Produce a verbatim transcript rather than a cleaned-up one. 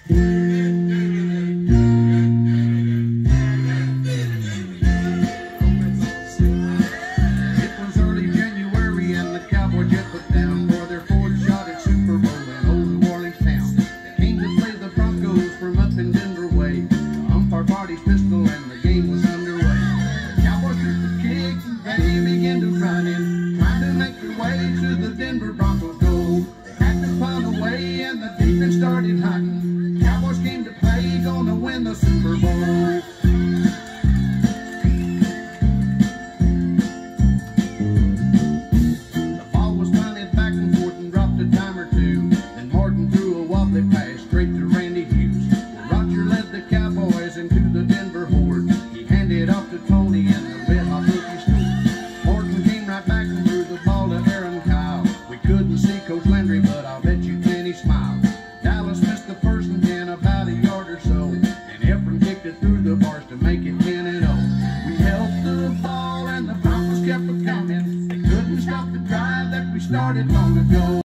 Started hunting. Cowboys came to play, gonna win the Super Bowl. The ball was punted back and forth and dropped a time or two. Then Martin threw a wobbly pass straight to Randy Hughes. Roger led the Cowboys into the Denver horde. He handed off to Tony and the red hot rookie scored. Martin came right back and threw the ball to Aaron Kyle. We couldn't see Coach Landry, but I'll bet you Kenny smiled. Dallas missed the first and ten about a yard or so, and Efren kicked it through the bars to make it ten and oh. We held the ball and the Broncos kept it coming. They couldn't stop the drive that we started long ago.